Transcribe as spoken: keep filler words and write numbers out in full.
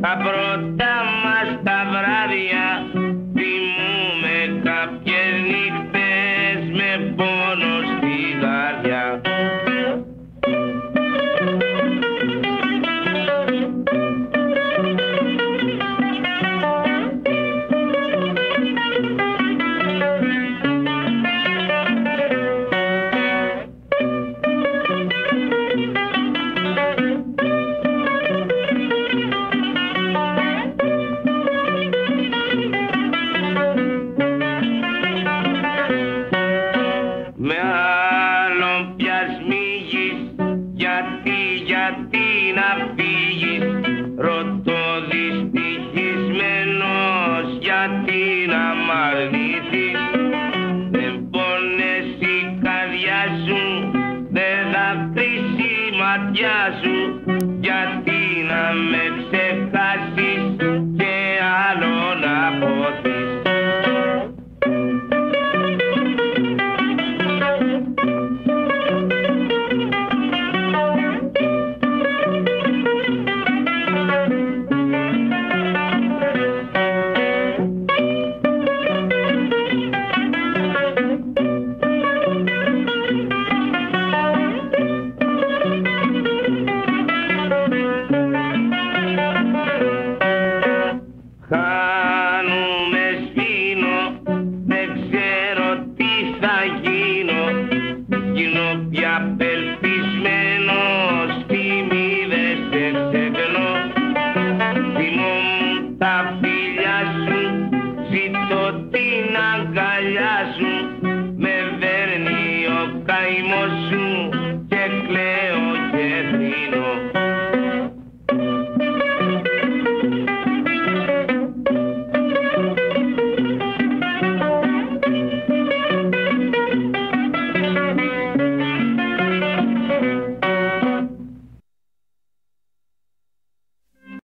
τα πρώτα μας τα βράδια θυμούμε κάποιες νύχτες με πόνο στη καρδιά. Με άλλον πια σμίγεις, γιατί, γιατί να φύγεις, ρωτώ δυστυχισμένος, γιατί να μ' αρνηθείς. Δεν πόνες η καρδιά σου, δεν δακρύσει η ματιά σου, γιατί να με ξέρεις.